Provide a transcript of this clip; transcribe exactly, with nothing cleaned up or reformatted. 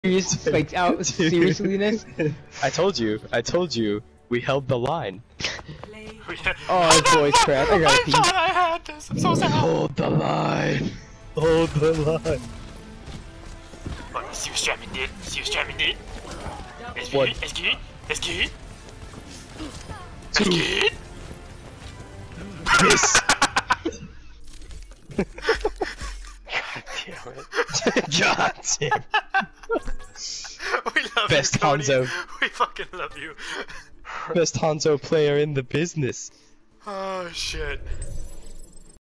serious, like out seriousness. I told you, I told you, we held the line. Oh, voice crack. I gotta pee. I thought I had this. I'm so sad. Hold the line. Hold the line. Oh, see what's jamming, dude. See what's jamming, dude. That's One. good. That's good. That's good. That's good. This. God damn it. God damn. We love Best you, Cody. Hanzo. We fucking love you. Best Hanzo player in the business. Oh shit.